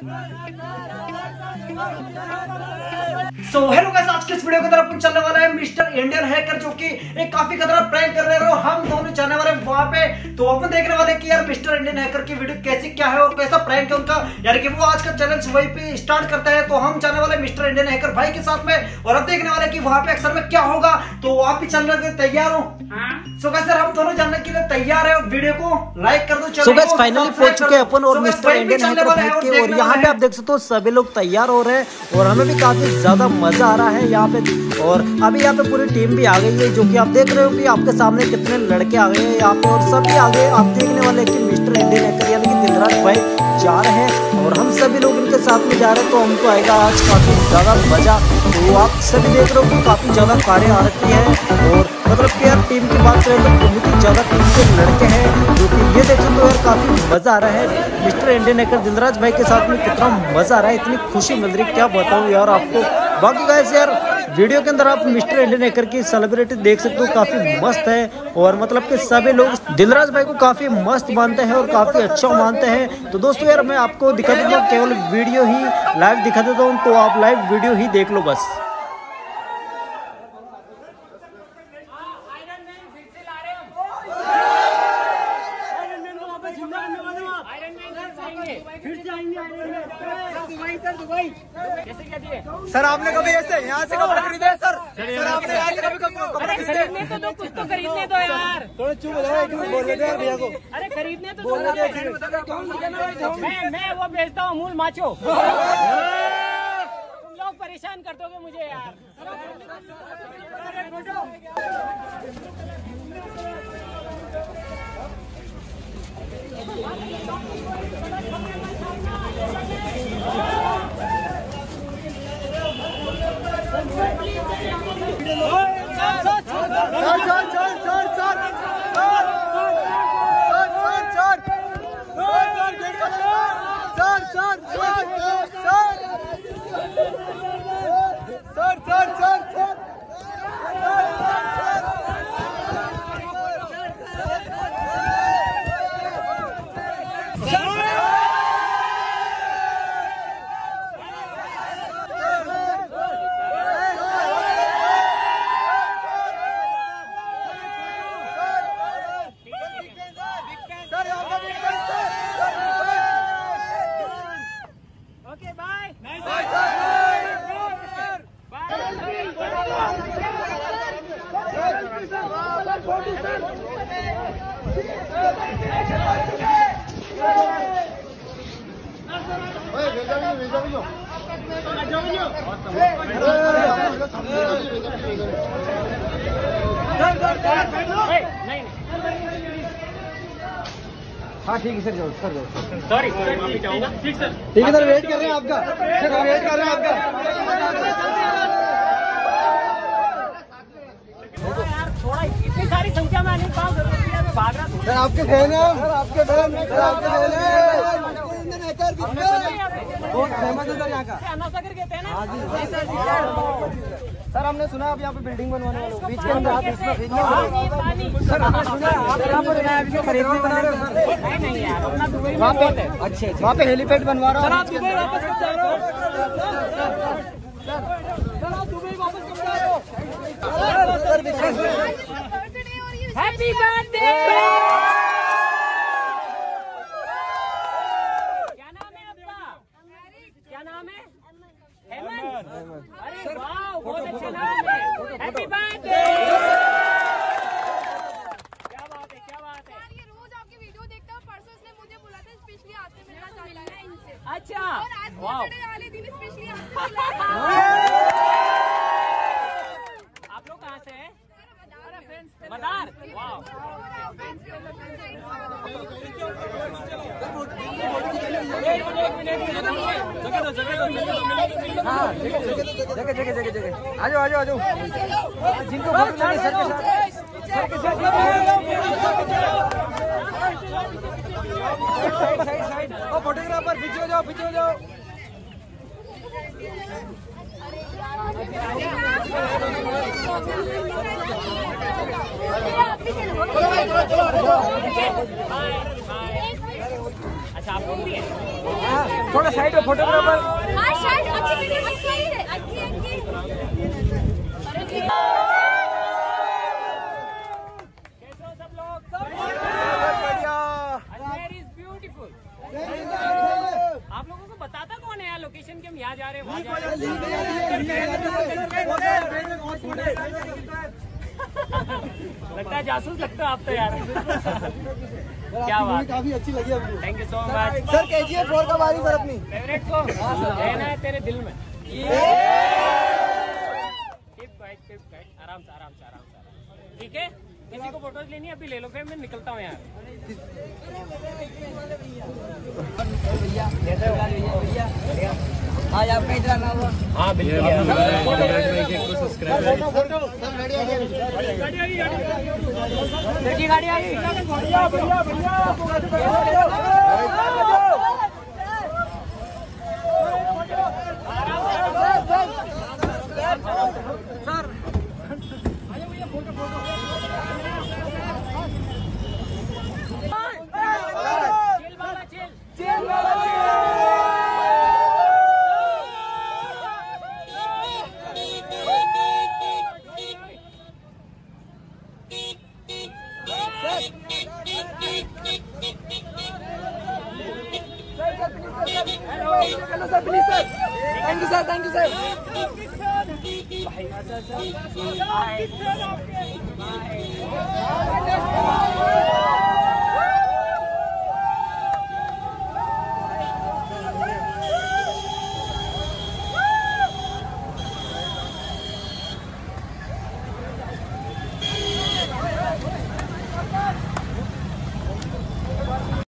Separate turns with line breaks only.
So hello guys, आज के इस वीडियो की तरफ अपन चलने वाला है मिस्टर इंडियन हैकर, जो कि एक काफी खतरनाक प्रैंक कर रहे हैं और हम दोनों जाने वाले हैं वहां पे। तो अपन देखने वाले कि यार मिस्टर इंडियन हैकर की वीडियो कैसी क्या है और कैसा प्रैंक है उनका, यार कि वो आज का चैलेंज वहीं पे स्टार्ट करता है। तो हम जाने वाले मिस्टर इंडियन हैकर भाई के साथ में और अब देखने वाले कि वहां पे अक्सर में क्या होगा। तो आप भी चलने के तैयार हो? सो गाइस सर, हम दोनों जानने के लिए तैयार है। वीडियो को लाइक कर दो।
सो गाइस फाइनली पहुंच चुके हैं अपन और मिस्टर इंडियन हैकर भाई के, और यहाँ पे आप देख सकते हो सभी लोग तैयार हो रहे हैं और हमें भी काफी ज्यादा मजा आ रहा है यहाँ पे। और अभी यहाँ पे पूरी टीम भी आ गई है, जो कि आप देख रहे हो कि आपके सामने कितने लड़के आ गए हैं यहाँ पे, और सभी आगे आप देखने वाले कि मिस्टर इंडियन हैकर यानी कि दिलराज भाई जा रहे हैं और हम सभी लोग इनके साथ में जा रहे हैं। तो हमको आएगा आज काफी ज्यादा मजा। तो आप सभी देख रहे हो कि काफी ज्यादा कारें आ रखी है, और मतलब कि यार टीम की बात करें तो बहुत ही ज्यादा टीम के लड़के हैं, जो कि ये देख सकते हो यार काफी मजा आ रहा है। मिस्टर इंडियन हैकर दिलराज भाई के साथ में कितना मजा आ रहा है, इतनी खुशी मिल रही है क्या बताऊं यार आपको। बाकी गाइस यार वीडियो के अंदर आप मिस्टर इंडियन हैकर की सेलिब्रिटी देख सकते हो, काफी मस्त है और मतलब कि सभी लोग दिलराज भाई को काफी मस्त मानते हैं और काफी अच्छा मानते हैं। तो दोस्तों यार मैं आपको दिखा देता हूँ, केवल वीडियो ही लाइव दिखा देता हूँ, तो आप लाइव वीडियो ही देख लो बस।
सर आपने कभी ऐसे यहाँ से कपड़े खरीदे सर? सर आपने यहाँ से कभी कपड़े
खरीदने तो दो, कुछ तो खरीदने दो यार।
थोड़ा चुप हो जाओ, बोल रहे थे यार भैया को।
अरे खरीदने तो मैं वो बेचता हूँ अमूल माचो। तुम लोग परेशान कर दोगे मुझे यार।
हाँ ठीक है सर, जाओ सर, जाओ।
सॉरी ठीक सर,
ठीक है सर, वेट कर रहे हैं आपका सर, वेट कर रहे हैं आपका।
थोड़ा इतनी सारी संख्या में आने की बात जरूरत है, मैं भाग रहा हूँ।
सर आपके फैन है, सर आपके फैन है, सर आपके फैन है। बहुत फेमस है सर यहाँ का।
अन्नासागर कहते हैं ना।
सर हमने सुना आप यहाँ पे बिल्डिंग बनवाने वाले हो, बीच के अंदर आप इसमें
पानी
सर हमने सुना आप यहाँ पर खरीदने बना रहे हो सर?
नहीं यार, अपना दुबई
वहाँ पे अच्छे वहाँ पे हेलीपैड बनवा रहा हूँ।
Happy birthday. क्या नाम है आपका? क्या नाम है? हेमंत। अरे वाह, बहुत अच्छा नाम है। Happy birthday. क्या बात है, क्या बात है।
ये रोज आपकी वीडियो देखता हूँ, परसों इसने मुझे बोला था स्पेशली आपसे मिलना चाहता है इनसे।
अच्छा,
और आज बर्थडे वाले दिन स्पेशली आपसे मिला है।
आप लोग कहाँ से हैं? मदार। वाह,
हाँ जगह जगह जगह जगह आ जाओ आ जाओ आ जाओ। जिनको फोटो लेनी सर के साथ, साइड साइड साइड। ओ फोटोग्राफर पीछे हो जाओ, पीछे हो जाओ।
अच्छा आप लोग भी हैं?
थोड़ा साइड में फोटोग्राफर।
हाँ शायद अच्छी वीडियो अच्छी है अच्छी
कैसे हो सब लोग?
बढ़िया।
Ajmer is beautiful. आप लोगों को बताता कौन है यार लोकेशन कि हम यहाँ जा रहे हैं वहाँ जा रहे हैं? लगता है जासूस लगता है आप तो यार। क्या बात,
काफी अच्छी लगी हमको।
Thank you so much
sir KGF 4 कब आ रही सर अपनी?
फेवरेट सॉन्ग रहना है तेरे दिल में। आराम से आराम से आराम से ठीक है। किसी को फोटोज लेनी है अभी ले लो, फिर मैं निकलता हूँ यार।
आज आपका इतना नाम हुआ।
हाँ बिल्कुल। गाड़ी आई।
Thank you sir, thank you sir.
Bye.